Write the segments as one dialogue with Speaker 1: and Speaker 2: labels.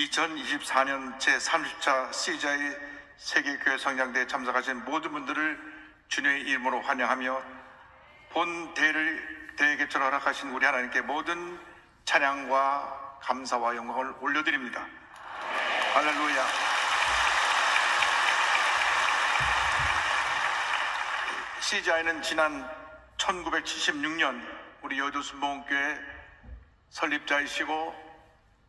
Speaker 1: 2024년 제30차 CGI 세계교회 성장대에 참석하신 모든 분들을 주님의 이름으로 환영하며 본 대회 개최를 허락하신 우리 하나님께 모든 찬양과 감사와 영광을 올려드립니다. 할렐루야. CGI는 지난 1976년 우리 여의도 순복음교회 설립자이시고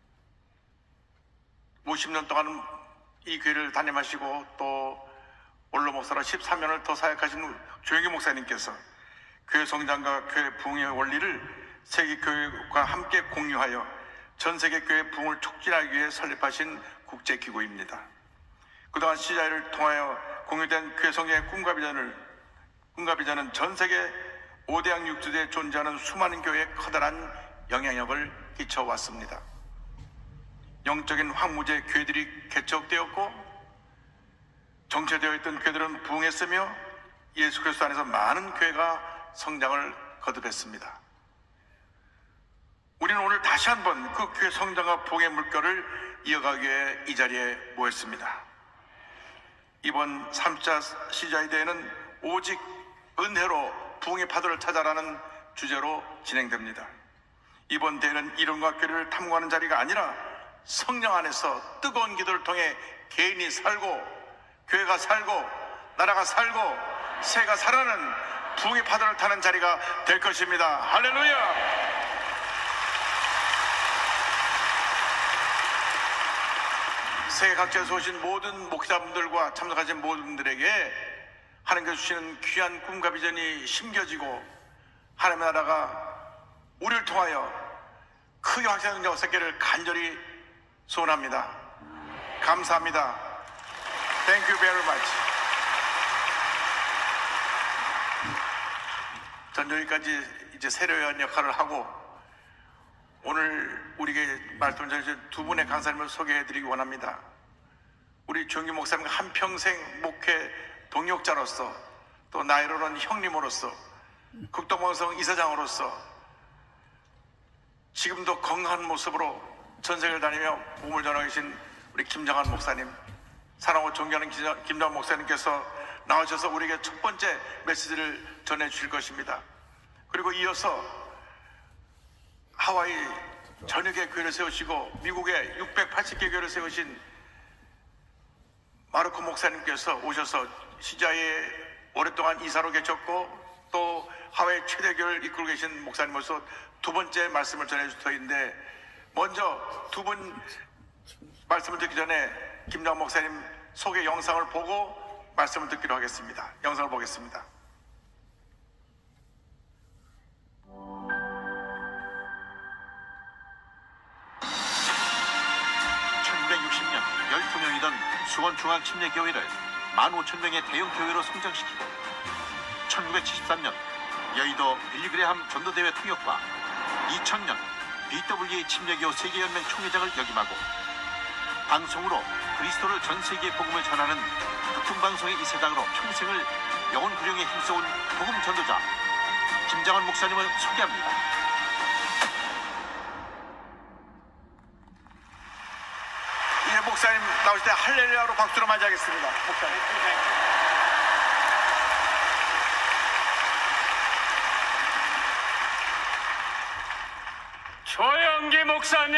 Speaker 1: 50년 동안 이 교회를 담임하시고 또 원로 목사로 13년을 더 사역하신 조영기 목사님께서 교회 성장과 교회 부흥의 원리를 세계 교회과 함께 공유하여 전 세계 교회 부흥을 촉진하기 위해 설립하신 국제기구입니다. 그동안 CGI를 통하여 공유된 교회 성장의 꿈과 비전은 전 세계 5대양 6주대에 존재하는 수많은 교회에 커다란 영향력을 끼쳐왔습니다. 영적인 황무지의 교회들이 개척되었고 정체되어 있던 교회들은 부흥했으며 예수 그리스도 안에서 많은 교회가 성장을 거듭했습니다. 우리는 오늘 다시 한번 그 교회 성장과 부흥의 물결을 이어가기 위해 이 자리에 모였습니다. 이번 3차 CGI 대회는 오직 은혜로 부흥의 파도를 찾아라는 주제로 진행됩니다. 이번 대회는 이론과 교리를 탐구하는 자리가 아니라 성령 안에서 뜨거운 기도를 통해 개인이 살고 교회가 살고 나라가 살고 새가 살아나는 부흥의 파도를 타는 자리가 될 것입니다. 할렐루야. 세계 각지에서 오신 모든 목사분들과 참석하신 모든 분들에게 하나님께서 주시는 귀한 꿈과 비전이 심겨지고 하나님의 나라가 우리를 통하여 크게 확장하는 역사기를 간절히 소원합니다. 감사합니다. Thank you very much. 전 여기까지 이제 세례요한 역할을 하고 오늘 우리에게 말씀을 전해주신 두 분의 강사님을 소개해드리기 원합니다. 우리 조영기 목사님과 한평생 목회 동역자로서 또 나이로는 형님으로서 극동방송 이사장으로서 지금도 건강한 모습으로 전세계를 다니며 몸을 전하고 계신 우리 김정한 목사님, 사랑하고 존경하는 김정한 목사님께서 나오셔서 우리에게 첫 번째 메시지를 전해주실 것입니다. 그리고 이어서 하와이 전역에 교회를 세우시고 미국에 680개 교회를 세우신 마르코 목사님께서 오셔서 CGI에 오랫동안 이사로 계셨고 또 하와이 최대 교회를 이끌고 계신 목사님으로서 두 번째 말씀을 전해줄 터인데, 먼저 두 분 말씀을 듣기 전에 김정한 목사님 소개 영상을 보고 말씀을 듣기로 하겠습니다. 영상을 보겠습니다.
Speaker 2: 1960년 12명이던 수원중앙침례교회를 15,000명의 대형교회로 성장시키고 1973년 여의도 빌리그레함 전도대회 통역과 2000년 BWA 침례교 세계연맹 총회장을 역임하고 방송으로 그리스도를 전 세계에 복음을 전하는 극동방송의 이사장으로 평생을 영혼 구령에 힘써온 복음 전도자 김정한 목사님을 소개합니다.
Speaker 1: 예, 목사님 나오실 때 할렐루야로 박수로 맞이하겠습니다. 목사님.
Speaker 3: 조영기 목사님,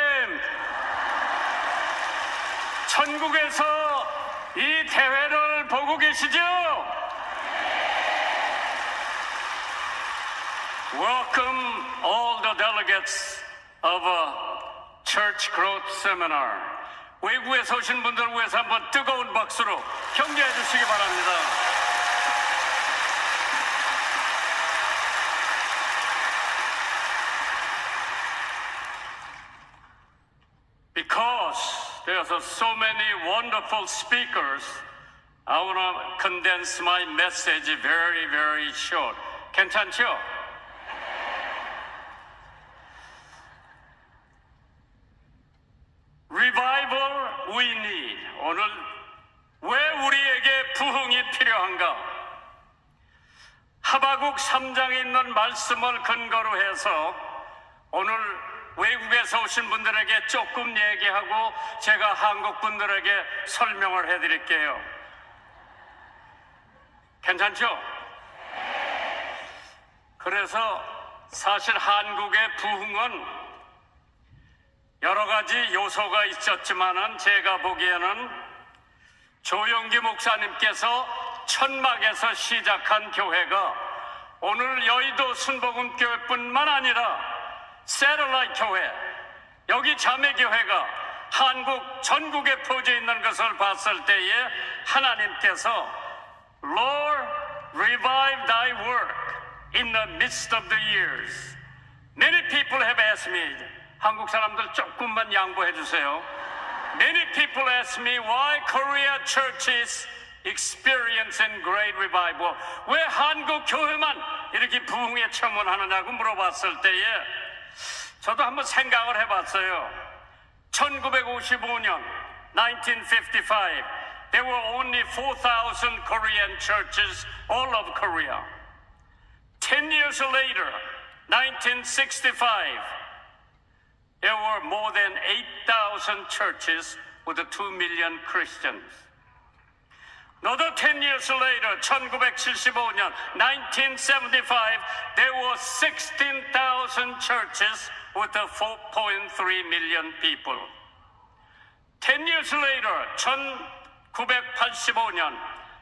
Speaker 3: 천국에서 이 대회를 보고 계시죠? Welcome all the delegates of a Church Growth Seminar. 외국에서 오신 분들을 위해서 한번 뜨거운 박수로 격려해 주시기 바랍니다. Because there's so many wonderful speakers, I want to condense my message very, very short. 괜찮죠? Revival we need. 오늘 왜 우리에게 부흥이 필요한가? 하바국 3장에 있는 말씀을 근거로 해서 오늘 외국에서 오신 분들에게 조금 얘기하고 제가 한국 분들에게 설명을 해드릴게요. 괜찮죠? 그래서 사실 한국의 부흥은 여러 가지 요소가 있었지만은 제가 보기에는 조영기 목사님께서 천막에서 시작한 교회가 오늘 여의도 순복음교회뿐만 아니라 새틀라이트 교회, 여기 자매교회가 한국 전국에 퍼져 있는 것을 봤을 때에 하나님께서 Lord, revive thy work in the midst of the years. Many people have asked me, 한국 사람들 조금만 양보해 주세요. Many people ask me why Korea churches experiencing great revival. 왜 한국 교회만 이렇게 부흥에 청원하느냐고 물어봤을 때에 저도 한번 생각을 해봤어요. 1955년 1955 there were only 4,000 Korean churches all over Korea. 10 years later, 1965, there were more than 8,000 churches with 2 million Christians. Another 10 years later, 1975년, 1975, there were 16,000 churches with 4.3 million people. 10 years later, 1985년,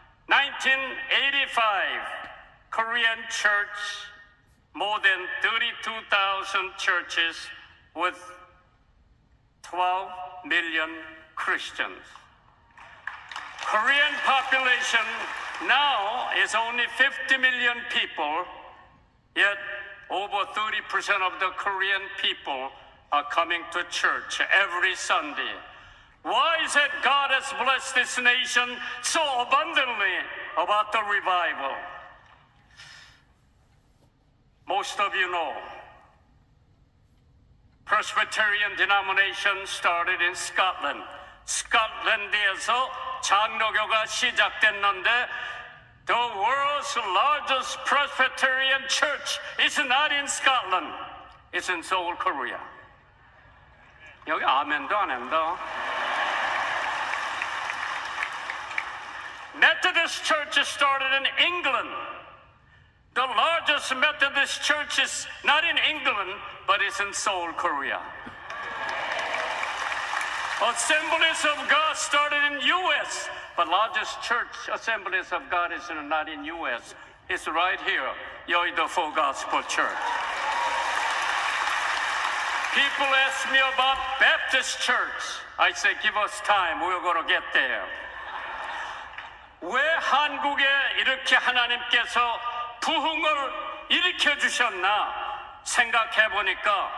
Speaker 3: 1985, Korean church, more than 32,000 churches with 12 million Christians. Korean population now is only 50 million people, yet over 30% of the Korean people are coming to church every Sunday. Why is it God has blessed this nation so abundantly about the revival? Most of you know, Presbyterian denomination started in Scotland. 스코틀랜드에서 장로교가 시작됐는데 the world's largest Presbyterian church is not in Scotland. It's in Seoul, Korea. 여기 아멘도 안 한다. Methodist church started in England. The largest Methodist church is not in England, but it's in Seoul, Korea. Assemblies of God started in U.S., but largest church Assemblies of God is not in U.S. It's right here, Yoido Full Gospel Church. People ask me about Baptist church. I say, give us time. We're going to get there. 왜 한국에 이렇게 하나님께서 부흥을 일으켜 주셨나 생각해 보니까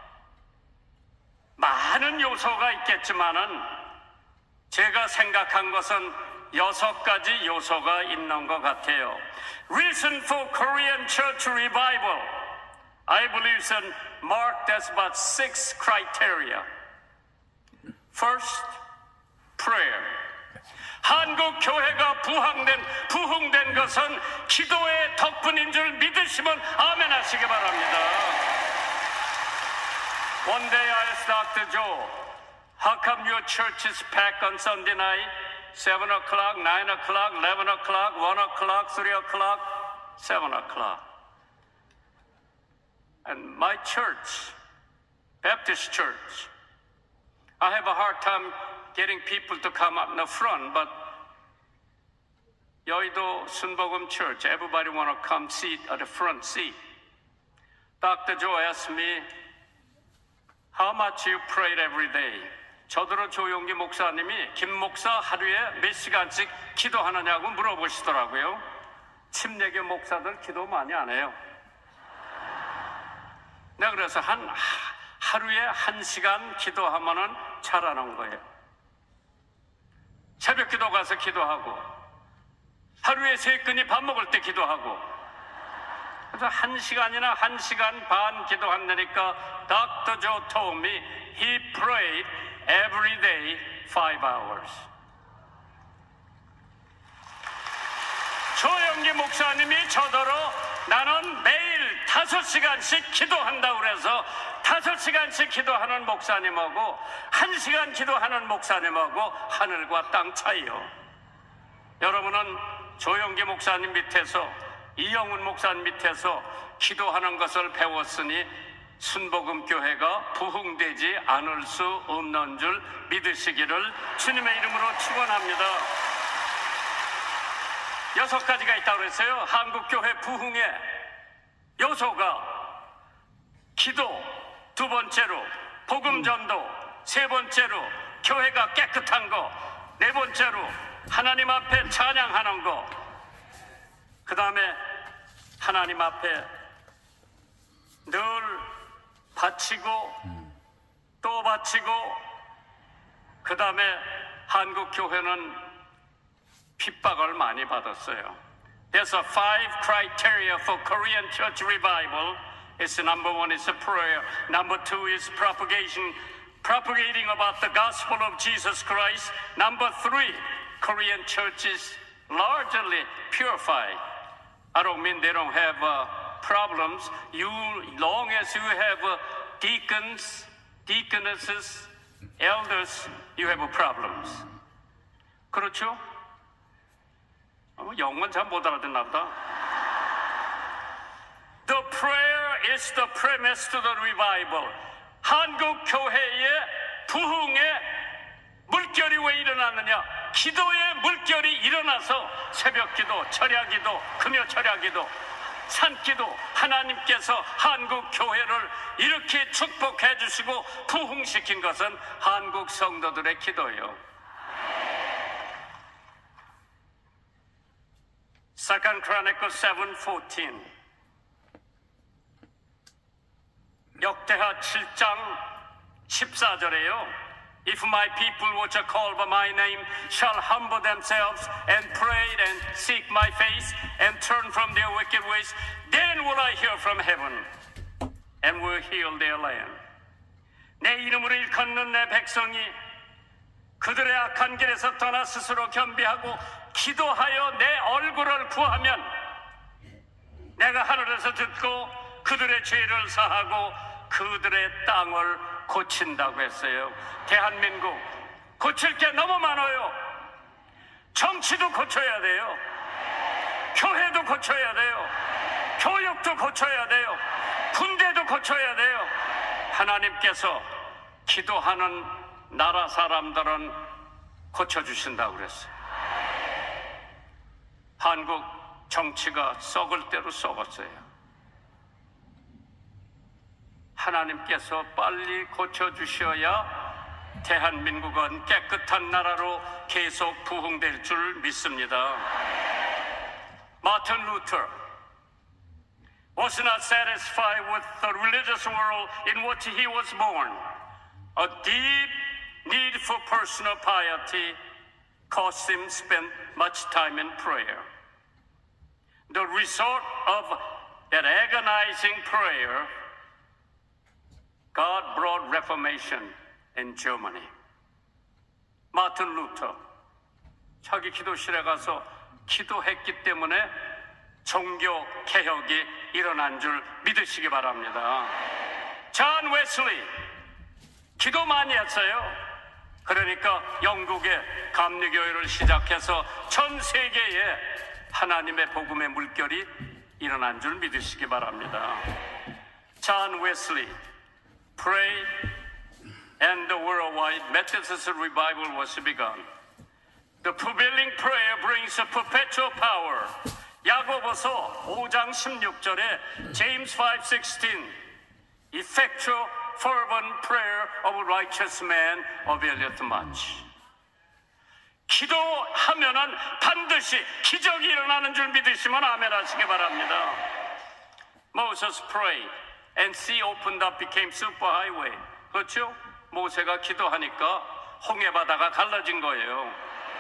Speaker 3: 많은 요소가 있겠지만은 제가 생각한 것은 6가지 요소가 있는 것 같아요. Reason for Korean church revival, I believe is marked as about 6 criteria. First, prayer. 한국 교회가 부흥된 것은 기도의 덕분인 줄 믿으시면 아멘 하시기 바랍니다. One day I asked Dr. Joe, how come your church is packed on Sunday night? 7 o'clock, 9 o'clock, 11 o'clock, 1 o'clock, 3 o'clock, 7 o'clock. And my church, Baptist church, I have a hard time getting people to come up in the front, but Yoido Sunbogum Church, everybody want to come sit at the front seat. Dr. Joe asked me, how much you prayed every day? 저더러 조용기 목사님이 김 목사 하루에 몇 시간씩 기도하느냐고 물어보시더라고요. 침례교 목사들 기도 많이 안 해요. 내가 그래서 하루에 1시간 기도하면은 잘하는 거예요. 새벽 기도 가서 기도하고 하루에 3끼니 밥 먹을 때 기도하고 그래서 1시간이나 1시간 반 기도한다니까 Dr. Joe told me he prayed every day 5 hours. 조영기 목사님이 저더러 나는 매일 5시간씩 기도한다고 그래서 5시간씩 기도하는 목사님하고 1시간 기도하는 목사님하고 하늘과 땅 차이요. 여러분은 조영기 목사님 밑에서, 이영훈 목사님 밑에서 기도하는 것을 배웠으니 순복음교회가 부흥되지 않을 수 없는 줄 믿으시기를 주님의 이름으로 축원합니다. 6가지가 있다고 그랬어요. 한국교회 부흥의 요소가 기도, 2번째로 복음전도, 3번째로 교회가 깨끗한 거, 4번째로 하나님 앞에 찬양하는 거, 그 다음에 하나님 앞에 늘 바치고 또 바치고, 그 다음에 한국 교회는 핍박을 많이 받았어요. There's a 5 criteria for Korean church revival. It's number 1 is a prayer. Number 2 is propagating about the gospel of Jesus Christ. Number 3, Korean churches largely purified. I don't mean they don't have problems. Long as you have deacons, deaconesses, elders, you have problems. 그렇죠? 영어는 잘 못 알아듣나 보다. The prayer is the premise to the revival. 한국 교회의 부흥의 물결이 왜 일어나느냐? 기도의 물결이 일어나서 새벽기도, 철야기도, 금요 철야기도, 산기도, 하나님께서 한국 교회를 이렇게 축복해 주시고 부흥시킨 것은 한국 성도들의 기도예요. 2 Chronicles 7:14 역대하 7장 14절에요. If my people which are called by my name shall humble themselves and pray and seek my face and turn from their wicked ways, then will I hear from heaven and will heal their land. 내 이름으로 일컫는 내 백성이 그들의 악한 길에서 떠나 스스로 겸비하고 기도하여 내 얼굴을 구하면 내가 하늘에서 듣고 그들의 죄를 사하고 그들의 땅을 고친다고 했어요. 대한민국 고칠 게 너무 많아요. 정치도 고쳐야 돼요. 교회도 고쳐야 돼요. 교육도 고쳐야 돼요. 군대도 고쳐야 돼요. 하나님께서 기도하는 나라 사람들은 고쳐주신다고 그랬어요. 한국 정치가 썩을 대로 썩었어요. 하나님께서 빨리 고쳐주셔야 대한민국은 깨끗한 나라로 계속 부흥될 줄 믿습니다. 마틴 루터 was not satisfied with the religious world in which he was born. A deep need for personal piety caused him to spend much time in prayer. The result of that agonizing prayer, God brought reformation in Germany. 마틴 루터, 자기 기도실에 가서 기도했기 때문에 종교 개혁이 일어난 줄 믿으시기 바랍니다. 존 웨슬리, 기도 많이 했어요. 그러니까 영국의 감리교회를 시작해서 전 세계에 하나님의 복음의 물결이 일어난 줄 믿으시기 바랍니다. 존 웨슬리, pray and the worldwide Methodist revival was begun. The prevailing prayer brings a perpetual power. 야고보서 5장 16절에 James 5:16 Effectual fervent prayer of a righteous man availeth much. 기도하면은 반드시 기적이 일어나는 줄 믿으시면 아멘 하시기 바랍니다. Moses prayed and sea opened up became superhighway. 그렇죠? 모세가 기도하니까 홍해 바다가 갈라진 거예요.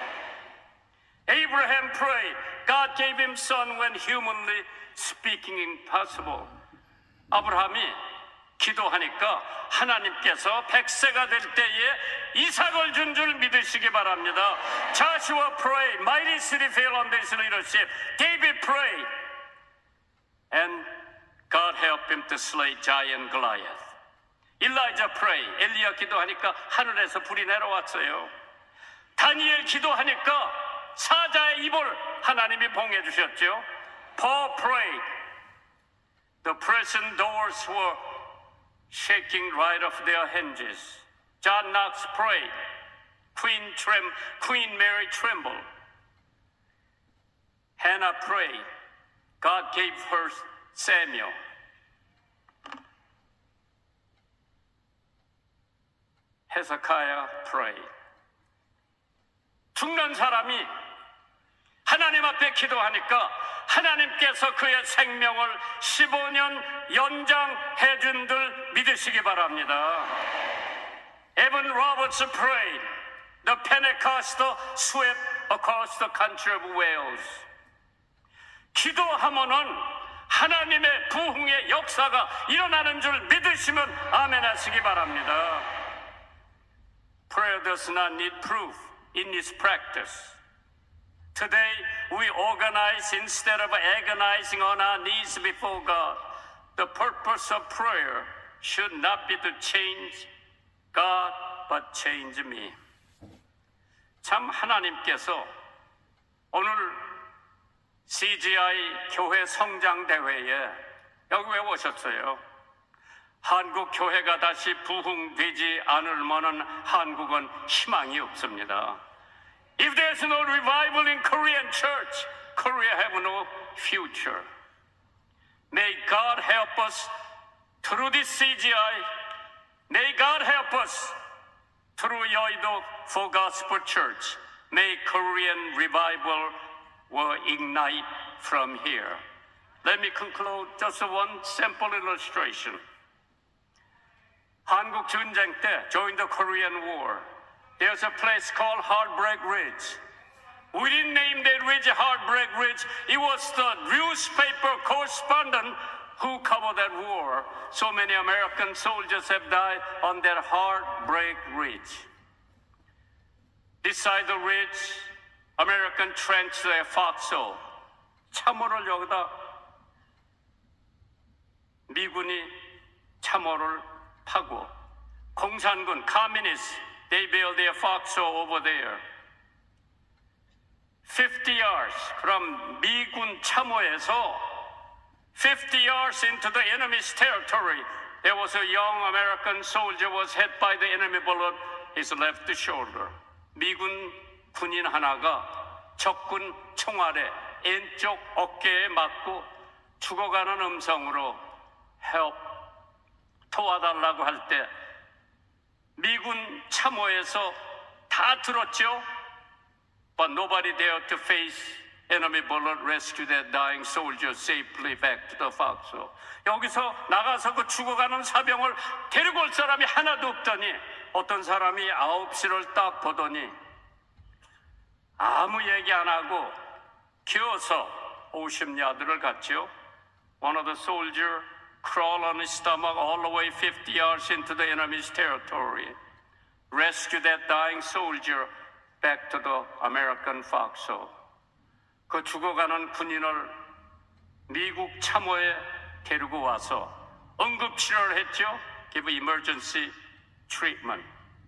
Speaker 3: Abraham prayed. God gave him son when humanly speaking impossible. 아브라함이 기도하니까 하나님께서 100세가 될 때에 이삭을 준 줄 믿으시기 바랍니다. Joshua prayed. Mighty city fell on his leadership. David prayed. And God helped him to slay giant Goliath. Elijah pray. 엘리야 기도하니까 하늘에서 불이 내려왔어요. 다니엘 기도하니까 사자의 입을 하나님이 봉해 주셨죠. Paul prayed. The prison doors were shaking right off their hinges. John Knox prayed. Queen Mary trembled. Hannah prayed. God gave her Samuel. Hezekiah prayed. 죽는 사람이 하나님 앞에 기도하니까 하나님께서 그의 생명을 15년 연장해 준 줄 믿으시기 바랍니다. Evan Roberts prayed. The Pentecostal swept across the country of Wales. 기도하면은 하나님의 부흥의 역사가 일어나는 줄 믿으시면 아멘 하시기 바랍니다. Prayer does not need proof in its practice. Today we organize instead of agonizing on our knees before God. The purpose of prayer should not be to change God but change me. 참 하나님께서 오늘 CGI 교회 성장대회에 여기 왜 오셨어요? 한국 교회가 다시 부흥되지 않으면은 한국은 희망이 없습니다. If there's no revival in Korean church, Korea have no future. May God help us through this CGI. May God help us through Yoido for Gospel Church. May Korean revival will ignite from here. Let me conclude just one simple illustration. 한국 전쟁 때, during the Korean War, there's a place called Heartbreak Ridge. We didn't name that ridge Heartbreak Ridge. It was the newspaper correspondent who covered that war. So many American soldiers have died on that Heartbreak Ridge. Beside the ridge, American trench their foxhole. 참호를 여기다 미군이 참호를 파고 공산군, communists, they build their foxhole over there. 50 yards from 미군 참호에서 50 yards into the enemy's territory, there was a young American soldier was hit by the enemy bullet, his left shoulder. 미군 군인 하나가 적군 총알에 왼쪽 어깨에 맞고 죽어가는 음성으로 help, 도와달라고 할 때 미군 참호에서 다 들었죠? But nobody dared to face enemy bullet, rescue that dying soldier safely back to the foxhole. 여기서 나가서 그 죽어가는 사병을 데리고 올 사람이 하나도 없더니 어떤 사람이 9시를 딱 보더니 아무 얘기 안 하고 기어서 50야드를 갔죠. One of the soldiers crawled on his stomach all the way 50 yards into the enemy's territory. Rescue that dying soldier back to the American foxhole. 그 죽어가는 군인을 미국 참호에 데리고 와서 응급치료를 했죠. Give emergency treatment.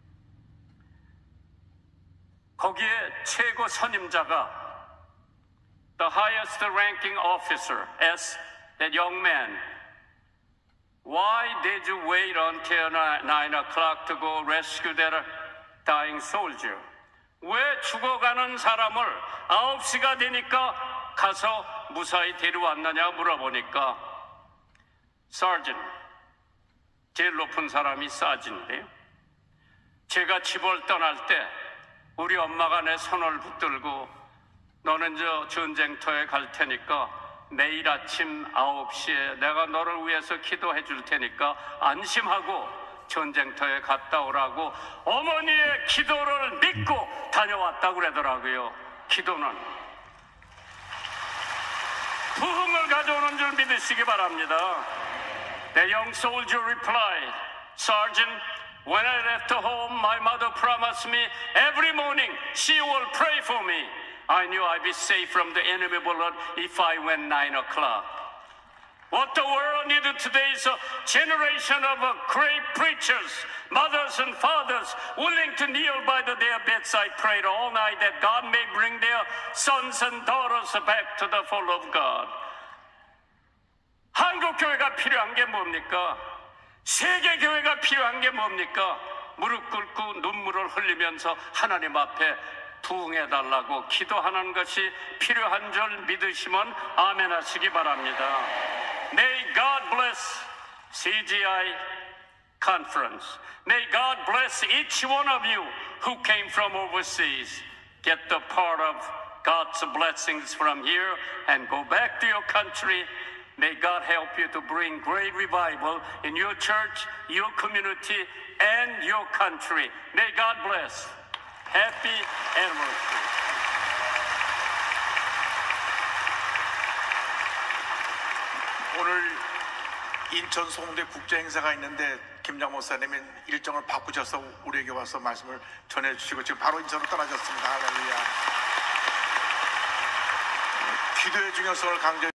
Speaker 3: 거기에 최고 선임자가 the highest ranking officer asked that young man, why did you wait until 9 o'clock to go rescue that dying soldier? 왜 죽어가는 사람을 9시가 되니까 가서 무사히 데려왔느냐 물어보니까 Sergeant, 제일 높은 사람이 사진인데요. 제가 집을 떠날 때 우리 엄마가 내 손을 붙들고 너는 저 전쟁터에 갈 테니까 매일 아침 9시에 내가 너를 위해서 기도해 줄 테니까 안심하고 전쟁터에 갔다 오라고 어머니의 기도를 믿고 다녀왔다고 그러더라고요. 기도는 부흥을 가져오는 줄 믿으시기 바랍니다. The young soldier replied, Sergeant, when I left home, my mother promised me every morning she will pray for me. I knew I'd be safe from the enemy bullet if I went 9 o'clock. What the world needed today is a generation of great preachers, mothers and fathers, willing to kneel by their bedside, prayed all night that God may bring their sons and daughters back to the fold of God. 한국 교회가 필요한 게 뭡니까? 세계 교회가 필요한 게 뭡니까? 무릎 꿇고 눈물을 흘리면서 하나님 앞에 부응해달라고 기도하는 것이 필요한 줄 믿으시면 아멘 하시기 바랍니다. May God bless CGI Conference. May God bless each one of you who came from overseas. Get the part of God's blessings from here and go back to your country. May God help you to bring great revival in your church, your community, and your country. May God bless. Happy anniversary.
Speaker 1: 오늘 인천 송대 국제 행사가 있는데 김장 목사님이 일정을 바꾸셔서 우리에게 와서 말씀을 전해주시고 지금 바로 인천으로 떠나셨습니다. 할렐루야. 기도의 중요성을 강조해